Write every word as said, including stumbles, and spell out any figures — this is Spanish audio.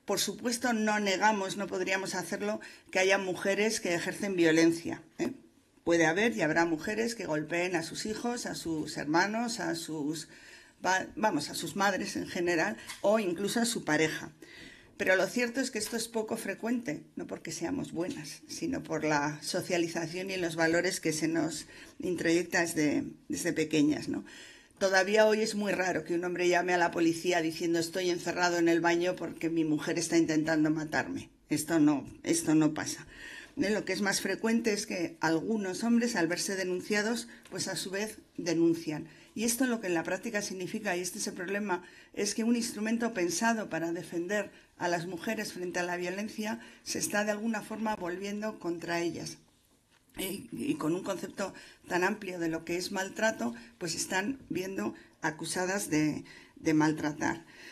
Por supuesto, no negamos, no podríamos hacerlo, que haya mujeres que ejercen violencia, ¿eh? Puede haber y habrá mujeres que golpeen a sus hijos, a sus hermanos, a sus, vamos, a sus madres en general o incluso a su pareja. Pero lo cierto es que esto es poco frecuente, no porque seamos buenas, sino por la socialización y los valores que se nos introyecta desde, desde pequeñas, ¿no? Todavía hoy es muy raro que un hombre llame a la policía diciendo estoy encerrado en el baño porque mi mujer está intentando matarme. Esto no, esto no pasa. Lo que es más frecuente es que algunos hombres, al verse denunciados, pues a su vez denuncian. Y esto lo que en la práctica significa, y este es el problema, es que un instrumento pensado para defender a las mujeres frente a la violencia se está de alguna forma volviendo contra ellas. Y, y con un concepto tan amplio de lo que es maltrato, pues están viendo acusadas de, de maltratar.